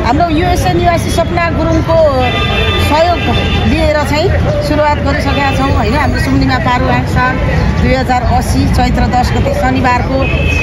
हाम्रो युएसए निवासी सपना गुरुङको सहयोग लिएर चाहिँ सुरुवात गरिसकेका छौँ होइन। हाम्रो सुम्निमा पारुहाङ साल 2080 चैत्र 10 गते शनिबारको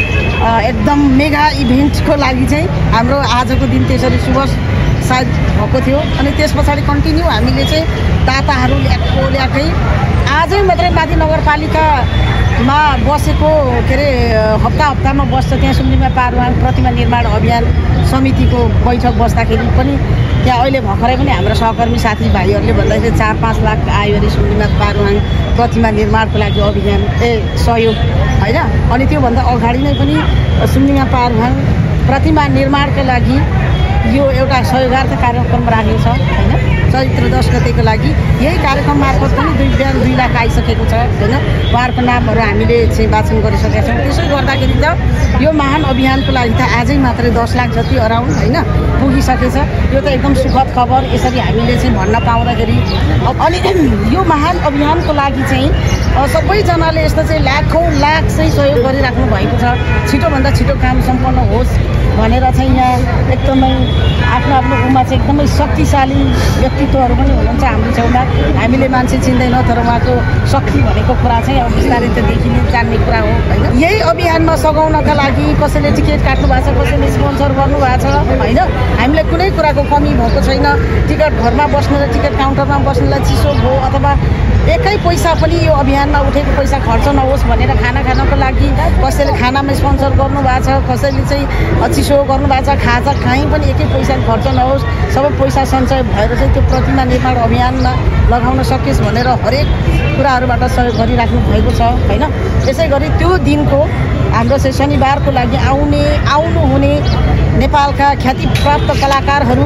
एकदम मेगा इभेन्टको लागि चाहिँ हाम्रो आजको दिन त्यसरी शुभ सायद भएको थियो। अनि त्यस पछाडि कन्टिन्यू हामीले चाहिँ दाताहरू ल्याएकै आजै मात्रै माथि नगरपालिकामा बसेको के अरे हप्तामा बस्छ त्यहाँ सुम्निमा पारुहाङ प्रतिमा निर्माण अभियान समितिको बैठक बस्दाखेरि पनि त्यहाँ अहिले भर्खरै पनि हाम्रो सहकर्मी साथीभाइहरूले भन्दाखेरि 4-5 लाख आयो अरे सुम्निमा पारुहाङ प्रतिमा निर्माणको लागि अभियान सहयोग होइन। अनि त्योभन्दा अगाडि नै पनि सुम्निमा पारुहाङ प्रतिमा निर्माणको लागि यो एउटा सहयोगार्थ कार्यक्रम राखेको छ होइन। चैत्र 10 गतेको लागि यही कार्यक्रम मार्फत पनि बिहान 2 लाख आइसकेको छ होइन। उहाँहरूको नामहरू हामीले चाहिँ वाचन गरिसकेका छौँ। त्यसो गर्दाखेरि त यो महान अभियानको लागि त आजै मात्रै 10 लाख जति अराउन्ड होइन पुगिसकेछ। यो त एकदम सुखद खबर यसरी हामीले चाहिँ भन्न पाउँदाखेरि। अनि यो महान अभियानको लागि चाहिँ सबैजनाले यस्तो चाहिँ लाखौँ लाख चाहिँ सहयोग गरिराख्नु भएको छ। छिटोभन्दा छिटो काम सम्पन्न होस् भनेर चाहिँ यहाँ एकदमै आफ्नो उमा चाहिँ एकदमै शक्तिशाली व्यक्तित्वहरू पनि हुनुहुन्छ हाम्रो छेउमा। हामीले मान्छे चिन्दैन तर उहाँको शक्ति भनेको कुरा चाहिँ अब बिस्तारै त देखिने जान्ने कुरा हो होइन। यही अभियानमा सघाउनका लागि कसैले टिकट काट्नु भएको छ, कसैले स्पोन्सर गर्नुभएको छ होइन। हामीलाई कुनै कुराको कमी भएको छैन। टिकट घरमा बस्नेलाई टिकट काउन्टरमा बस्नेलाई चिसो भयो अथवा एकै पैसा पनि यो अभियानमा उठेको पैसा खर्च नहोस् भनेर खाना खानको लागि कसैले खानामा स्पोन्सर गर्नुभएको छ, कसैले चाहिँ चिसो गर्नुभएको छ, खाजा खाइ पनि एकै पैसा खर्च नहोस् सबै पैसा सञ्चय भएर चाहिँ त्यो प्रतिमा निर्माण अभियानमा लगाउन सकियोस् भनेर हरेक कुराहरूबाट सहयोग गरिराख्नु भएको छ होइन। यसै गरी त्यो दिनको हाम्रो चाहिँ शनिबारको लागि आउनुहुने नेपालका ख्यातिप्राप्त कलाकारहरू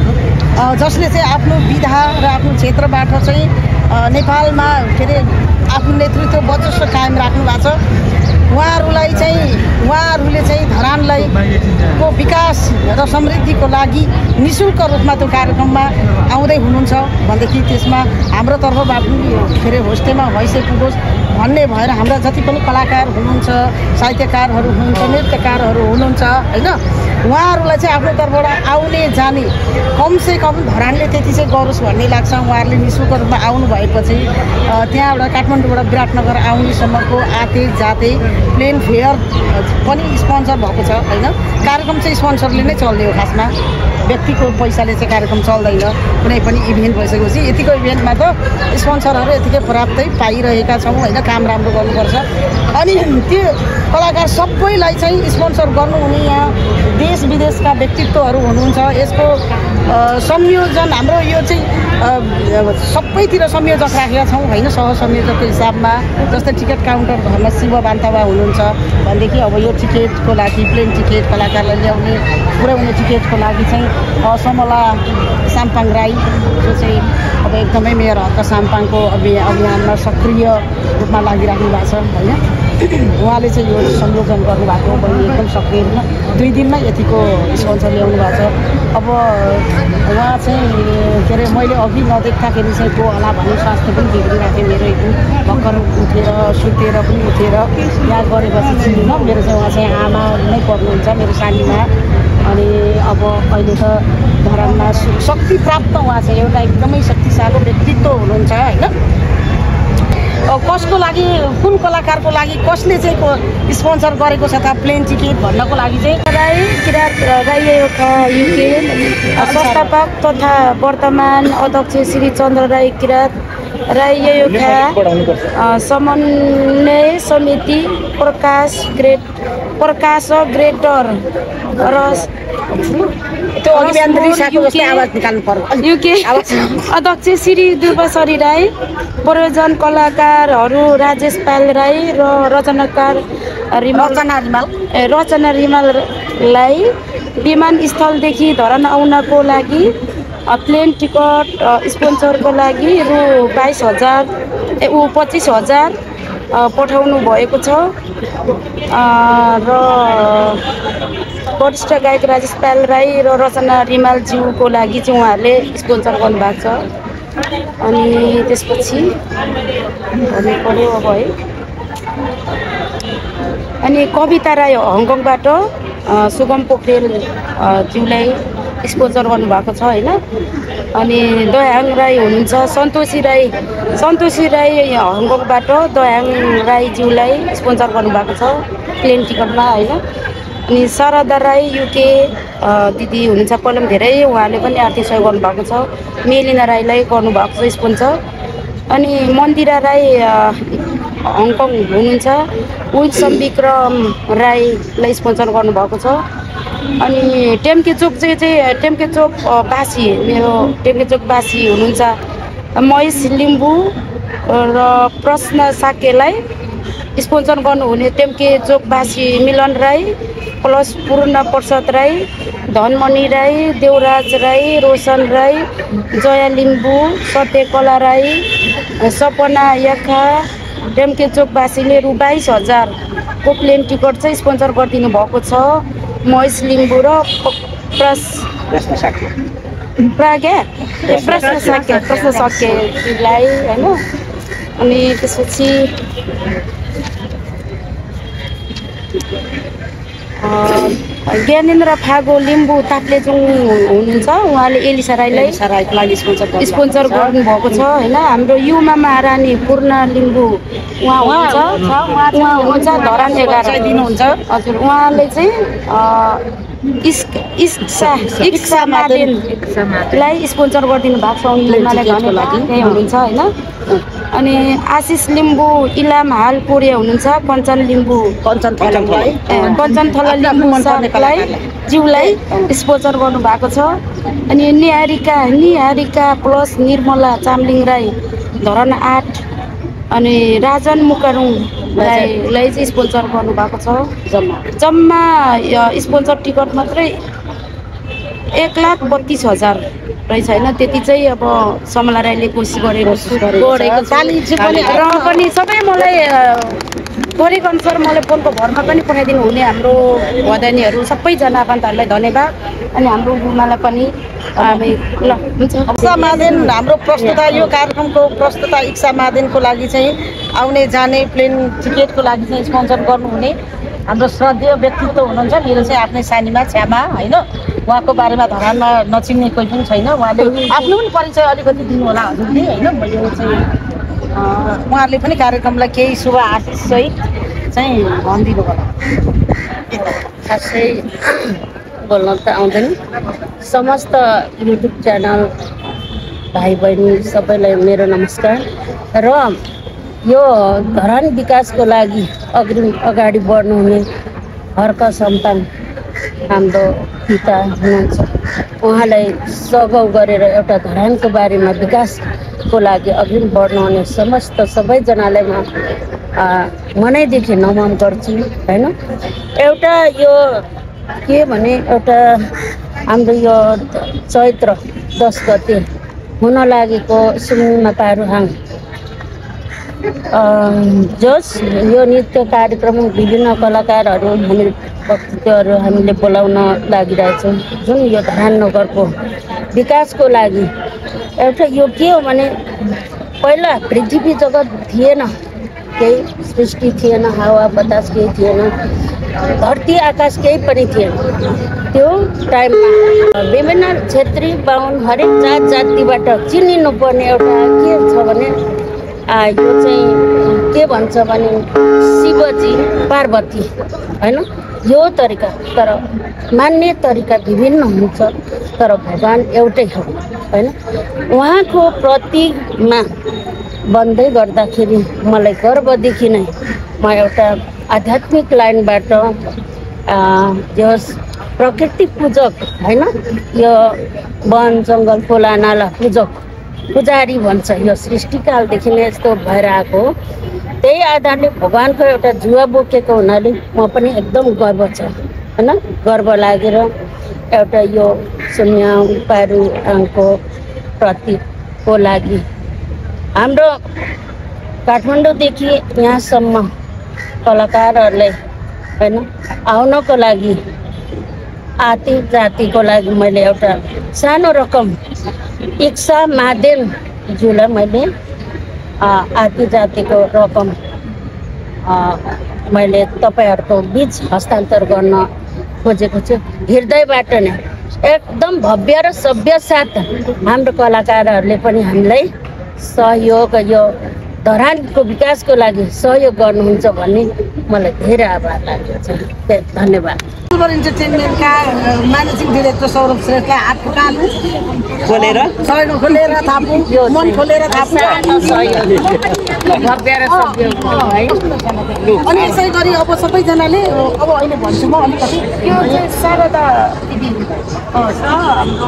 जसले चाहिँ आफ्नो विधा र आफ्नो क्षेत्रबाट चाहिँ नेपालमा के अरे आफ्नो नेतृत्व वर्चस्व कायम राख्नु भएको छ। उहाँहरूले चाहिँ धरानलाई को विकास र समृद्धिको लागि निःशुल्क रूपमा त्यो कार्यक्रममा आउँदै हुनुहुन्छ भनेदेखि त्यसमा हाम्रो तर्फबाट के अरे होस्टेमा भइसके पुगोस् भन्ने भएर हाम्रा जति पनि कलाकार हुनुहुन्छ, साहित्यकारहरू हुनुहुन्छ, नृत्यकारहरू हुनुहुन्छ होइन। उहाँहरूलाई चाहिँ आफ्नो तर्फबाट आउने जाने कमसेकम धरानले त्यति चाहिँ गरोस् भन्ने लाग्छ। उहाँहरूले निःशुल्क रूपमा आउनु भएपछि त्यहाँबाट काठमाडौँबाट विराटनगर आउनेसम्मको आते जाते प्लेन फेयर पनि स्पोन्सर भएको छ होइन। कार्यक्रम चाहिँ स्पोन्सरले नै चल्ने हो खासमा, व्यक्तिको पैसाले चाहिँ कार्यक्रम चल्दैन। कुनै पनि इभेन्ट भइसकेपछि यतिको इभेन्टमा त स्पोन्सरहरू यतिकै प्राप्तै पाइरहेका छौँ होइन। काम राम्रो गर्नुपर्छ। अनि त्यो कलाकार सबैलाई चाहिँ स्पोन्सर गर्नुहुने यहाँ देश विदेशका व्यक्तित्वहरू हुनुहुन्छ। यसको संयोजन हाम्रो यो चाहिँ सबैतिर संयोजक राखेका छौँ होइन, सहसंयोजकको हिसाबमा। जस्तै टिकट काउन्टर घरमा शिव बान्तवा हुनुहुन्छ भनेदेखि अब यो टिकटको लागि प्लेन टिकट कलाकारलाई ल्याउने पुर्याउने टिकटको लागि चाहिँ समला साम्पाङ राई जो चाहिँ अब एकदमै मेयर हक साम्पाङको अभियानमा सक्रिय रूपमा लागिराख्नु भएको छ होइन। उहाँले चाहिँ यो संयोजन गर्नुभएको बहिनी एकदम सक्रिय रूपमा 2 दिनमा यतिको स्पोन्सर ल्याउनु भएको छ। अब उहाँ चाहिँ के अरे मैले अघि नदेख्दाखेरि चाहिँ को होला भन्ने स्वास्थ्य पनि बिग्रिराखेँ मेरो। एकदम भर्खर उठेर सुतेर पनि उठेर यहाँ गरेपछि चिनिनँ। मेरो चाहिँ उहाँ चाहिँ आमा नै पर्नुहुन्छ, मेरो सानीमा। अनि अब अहिले त धरानमा शक्ति प्राप्त उहाँ चाहिँ एउटा एकदमै शक्तिशाली व्यक्तित्व हुनुहुन्छ होइन। कसको लागि कुन कलाकारको लागि कसले चाहिँ स्पोन्सर गरेको छ त प्लेन टिकट भन्नको लागि चाहिँ किरात राई युके संस्थापक तथा वर्तमान अध्यक्ष श्री चन्द्र राई किरात राई समन्वय समिति प्रकाश ग्रेटर र युके अध्यक्ष श्री दुर्वासरी राई, प्रयोजन कलाकारहरू राजेश पाल राई र रचनाकार रचना रिमाललाई विमानस्थलदेखि धरान आउनको लागि प्लेन टिकट स्पोन्सरको लागि रु 25,000 पठाउनु भएको छ र वरिष्ठ गायक राजेश पाल राई र रचना रिमाल ज्यूको लागि चाहिँ उहाँहरूले स्पोन्सर गर्नुभएको छ। अनि त्यसपछि भन्नु पर्यो अब है। अनि कविता राई हङकङबाट सुगम पोखरेल ज्यूलाई स्पोन्सर गर्नुभएको छ होइन। अनि दयाहाङ राई हुनुहुन्छ, सन्तोषी राई हङकङबाट दयाहाङ राईज्यूलाई स्पोन्सर गर्नुभएको छ प्लेन टिकटमा होइन। अनि शारदा राई युके दिदी हुनुहुन्छ पलम धेरै, उहाँले पनि आर्थिक सहयोग गर्नुभएको छ। मेलिना राईलाई गर्नुभएको छ स्पोन्सर। अनि मन्दिरा राई हङकङ हुनुहुन्छ, विल्सम विक्रम राईलाई स्पोन्सर गर्नुभएको छ। अनि टेम्केचोक बासी, मेरो टेम्केचोकबासी हुनुहुन्छ महेश लिम्बू र प्रश्न साकेलाई स्पोन्सर गर्नुहुने टेम्केचोकबासी मिलन राई प्लस पूर्ण प्रसाद राई, धनमणि राई, देवराज राई, रोशन राई, जया लिम्बू, सत्यकला राई, सपना याखा। टेम्केचोकबासीले रु 22,000 को प्लेन टिकट चाहिँ स्पोन्सर गरिदिनु भएको छ। महेश लिम्बू र प्रश्न साकेलाई होइन। अनि त्यसपछि ज्ञानेन्द्र फागो लिम्बू ताप्लेजुङ हुनुहुन्छ, उहाँले एलिसा राईलाई स्पोन्सर गर्नुभएको छ होइन। हाम्रो युमा महारानी पूर्ण लिम्बू उहाँ हुनुहुन्छ धरान 11 दिनुहुन्छ हजुर। उहाँले चाहिँ इक्सा मादेनलाई स्पोन्सर गरिदिनु भएको छ, उनीहरूलाई त्यही हुनुहुन्छ होइन। अनि आशिष लिम्बू इलाम हाल कोरिया हुनुहुन्छ, कञ्चन थला लिम्बूलाई ज्यूलाई स्पोन्सर गर्नुभएको छ। अनि निहारिका प्लस निर्मला चामलिङ राई धरान 8। अनि राजन मुकारुङलाई चाहिँ स्पोन्सर गर्नुभएको छ। जम्मा स्पोन्सर टिकट मात्रै 1,32,000 रहेछ होइन। त्यति चाहिँ अब समला राईले कोसिस गरेको छ। र पनि सबै मलाई गरेको अनुसार मलाई फोनको भरमा पनि पठाइदिनु हुने हाम्रो भदानीहरू सबैजना आफन्तहरूलाई धन्यवाद। अनि हाम्रो गुरुमालाई पनि ल हुन्छ। इक्सा मादेन हाम्रो प्रस्तुता, यो कार्यक्रमको प्रस्तुता इक्सा मादेनको लागि चाहिँ आउने जाने प्लेन टिकटको लागि चाहिँ स्पोन्सर गर्नुहुने हाम्रो श्रद्धेय व्यक्तित्व हुनुहुन्छ। मेरो चाहिँ आफ्नै सानीमा छ्यामा होइन। उहाँको बारेमा धरानमा नचिन्ने कोही पनि छैन। उहाँले आफ्नो पनि परिचय अलिकति दिनु होला हजुरले होइन। मैले चाहिँ उहाँहरूले पनि कार्यक्रमलाई केही शुभ आशिषसहित चाहिँ भनिदिनु होला। खासै बोल्न त आउँदैन। समस्त युट्युब च्यानल भाइ बहिनी सबैलाई मेरो नमस्कार। र यो धरान विकासको लागि अगाडि बढ्नुहुने हर्क सम्तान हाम्रो पिता हुनुहुन्छ, उहाँलाई सघाउ गरेर एउटा धरानको बारेमा विकासको लागि अग्रिम बढ्नुहुने समस्त सबैजनालाई म मनैदेखि नमन गर्छु होइन। एउटा यो के भने एउटा हाम्रो यो चैत्र 10 गते हुन लागेको सुम्निमा पारुहाङ जस यो नृत्य कार्यक्रम विभिन्न कलाकारहरू व्यक्तित्वहरू हामीले बोलाउन लागिरहेछौँ, जुन यो धरान नगरको विकासको लागि। एउटा यो के हो भने पहिला पृथ्वी जगत थिएन, केही सृष्टि थिएन, हावा बतास केही थिएन, धरती आकाश केही पनि थिएन। त्यो टाइममा विभिन्न क्षेत्री बाहुन हरेक जात-जातिबाट चिनिनुपर्ने एउटा के छ भने यो चाहिँ के भन्छ भने शिवजी पार्वती होइन। यो तरिका तर मान्ने तरिका विभिन्न हुन्छ, तर भगवान एउटै हो होइन। उहाँको प्रतिमा बन्दै गर्दाखेरि मलाई गर्वदेखि नै म एउटा आध्यात्मिक लाइनबाट यस प्रकृति पूजक होइन, यो वन जङ्गल खोला नाला पूजक पुजारी भन्छ। यो सृष्टिकालदेखि नै यस्तो भएर आएको हो। त्यही आधारले भगवानको एउटा जुवा बोकेको हुनाले म पनि एकदम गर्व छ होइन। गर्व लागेर एउटा यो सुम्निया पारुहाङको प्रतीकको लागि हाम्रो काठमाडौँदेखि यहाँसम्म कलाकारहरूलाई होइन आउनको लागि आती जातिको लागि मैले एउटा सानो रकम इक्सा मादेनज्यूलाई मैले आती जातिको रकम मैले तपाईँहरूको बिच हस्तान्तर गर्न खोजेको छु। हृदयबाट नै एकदम भव्य र सभ्य साथ हाम्रो कलाकारहरूले पनि हामीलाई सहयोग यो धरानको विकासको लागि सहयोग गर्नुहुन्छ भन्ने मलाई धेरै आभार लागेको छ। धन्यवाद। सुपर इन्टरटेनमेन्टका म्यानेजिङ डिरेक्टर सौरभ श्रेष्ठलाई हातको कालो खोलेर सहयोग खोलेर थापौँ, मन खोलेर थापौँ। भव्य र सभ्य है। अनि यसै गरी अब सबैजनाले अब अहिले भन्छु म अलिकति यो चाहिँ शारदा दिदी छ हाम्रो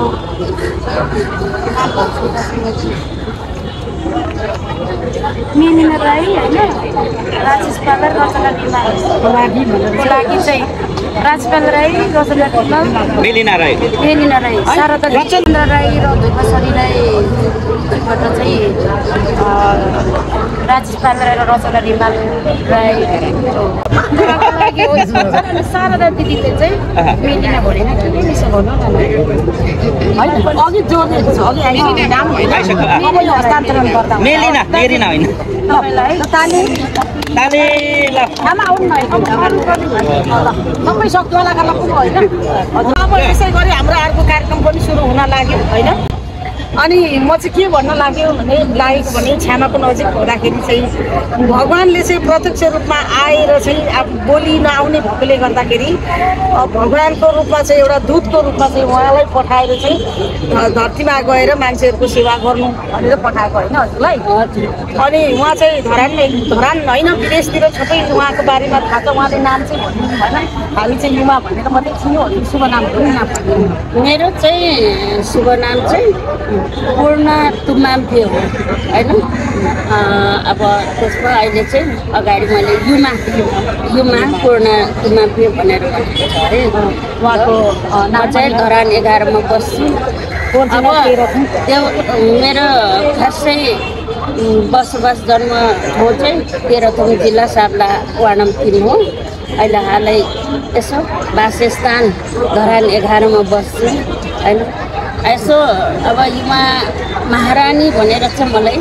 मेलिना राई होइन, राजेश पालर, रचना ढिमालको लागि चाहिँ राजपाल राई, रचना ढिमाल, मेलिना राई, शारदा चन्द्र राई र धुर्वश्री राईबाट चाहिँ राजेश पाल राई र रचना ढिमाल राई शारदा दिदीले चाहिँ मेलिना भनेन कि मिसो भन्नु होइन अघि जोड्दै छ अघि आइसक्यो नाम होइन अब यो हस्तान्तरण गर्दा मेलिना होइन तपाईँलाई ताली ताली ल आमा आउनु न सबै सक्यो कलाकारलाई पुग्यो होइन। अब यसै गरी हाम्रो अर्को कार्यक्रम पनि सुरु हुन लाग्यो होइन। अनि म चाहिँ के भन्न लाग्यो भने छ्यामाको नजिक हुँदाखेरि चाहिँ भगवान्ले चाहिँ प्रत्यक्ष रूपमा आएर चाहिँ अब बोली नआउने भएकोले गर्दाखेरि भगवान्को रूपमा चाहिँ एउटा दूतको रूपमा चाहिँ उहाँलाई पठाएर चाहिँ धरतीमा गएर मान्छेहरूको सेवा गर्नु भनेर पठाएको होइन हजुरलाई। अनि उहाँ चाहिँ धरान होइन विदेशतिर सबै उहाँको बारेमा थाहा छ। उहाँले नाम चाहिँ भन्नु भएन, हामी चाहिँ युमा भनेर मात्रै चिन्यो। शुभ नाम भन्नु। मेरो चाहिँ शुभ नाम चाहिँ पूर्ण तुम्माम्फे हो होइन। अब त्यसमा अहिले चाहिँ अगाडि मैले युमा पूर्ण तुम्माम्फे भनेर भनेको छ अरे। उहाँको म चाहिँ धरान 11 मा बस्छु। अब त्यो मेरो खासै बसोबास जन्म ठाउँ चाहिँ तेह्रथुम जिल्ला साब्ला वार्ड नम्बर 3 हो। अहिले हालै यसो वासस्थान धरान 11 मा बस्छु होइन। यसो अब युमा महारानी भनेर चाहिँ मलाई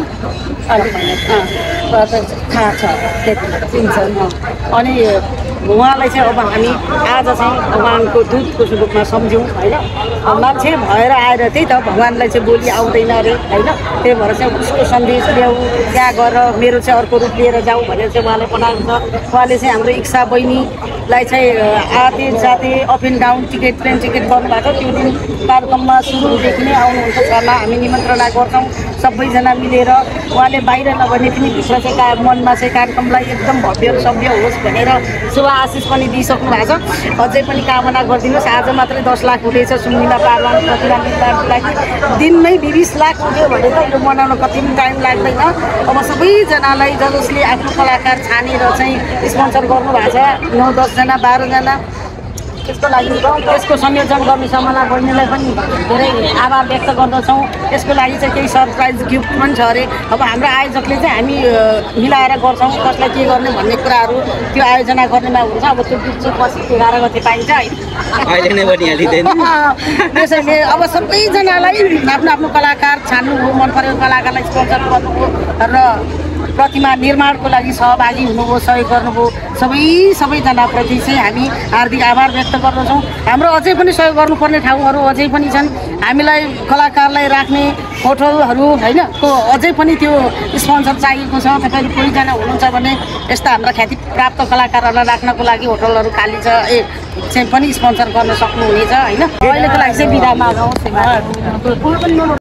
थाहा छ, त्यति चिन्छ। अनि उहाँलाई चाहिँ अब हामी आज चाहिँ उहाँको दूतको रूपमा सम्झौँ होइन। मान्छे भएर आएर त्यही त भगवान्लाई चाहिँ बोली आउँदैन अरे होइन। त्यही भएर चाहिँ उसको सन्देश ल्याऊ, त्यहाँ गएर मेरो चाहिँ अर्को रूप लिएर जाऊ भनेर चाहिँ उहाँले पठाएको छ। उहाँले चाहिँ हाम्रो इच्छा बहिनीलाई चाहिँ आते जाते up and down train ticket गर्नुभएको। त्यो दिन कार्यक्रममा सुरुदेखि नै आउनुहुन्छ छमा हामी निमन्त्रणा गर्छौँ सबैजना मिलेर। उहाँले बाहिर नभने पनि भित्र चाहिँ मनमा चाहिँ कार्यक्रमलाई एकदम भव्य र सभ्य होस् भनेर शुभ आशिष पनि दिइसक्नु भएको छ। अझै पनि कामना गरिदिनुहोस्। आज मात्रै 10 लाख उठेछ सुम्निमा पारवान प्रतिभा निर्माणको लागि। दिनमै 20 लाख उठ्यो भने त यो मनाउन कति पनि टाइम लाग्दैन। अब सबैजनालाई जसले आफ्नो कलाकार छानेर चाहिँ स्पोन्सर गर्नुभएको छ 9-10 जना 12 जना त्यसको लागि यसको संयोजन गर्ने समला बहिनीलाई पनि धेरै आभार व्यक्त गर्दछौँ। यसको लागि चाहिँ केही सरप्राइज गिफ्ट पनि छ अरे। अब हाम्रो आयोजकले चाहिँ हामी मिलाएर गर्छौँ कसलाई के गर्ने भन्ने कुराहरू त्यो आयोजना गर्नेमा हुन्छ। अब त्यो गिफ्ट चाहिँ पछि 11 गते पाइन्छ अहिले नै बनिहालिँदैन। त्यसैले अब सबैजनालाई आफ्नो आफ्नो कलाकार छान्नु हो, मन परेको कलाकारलाई स्पोन्सर गर्नुभयो र प्रतिमा निर्माणको लागि सहभागी हुनुभयो, सहयोग गर्नुभयो। सबैजनाप्रति चाहिँ हामी हार्दिक आभार व्यक्त गर्दछौँ। हाम्रो अझै पनि सहयोग गर्नुपर्ने ठाउँहरू अझै पनि छन्। हामीलाई कलाकारलाई राख्ने होटलहरू होइन को अझै पनि त्यो स्पोन्सर चाहिएको छ। तपाईँले कोहीजना हुनुहुन्छ भने यस्ता हाम्रा ख्याति प्राप्त कलाकारहरूलाई राख्नको लागि होटलहरू खाली छ चाहिँ पनि स्पोन्सर गर्न सक्नुहुनेछ होइन। अहिलेको लागि चाहिँ बिदा मागौँ।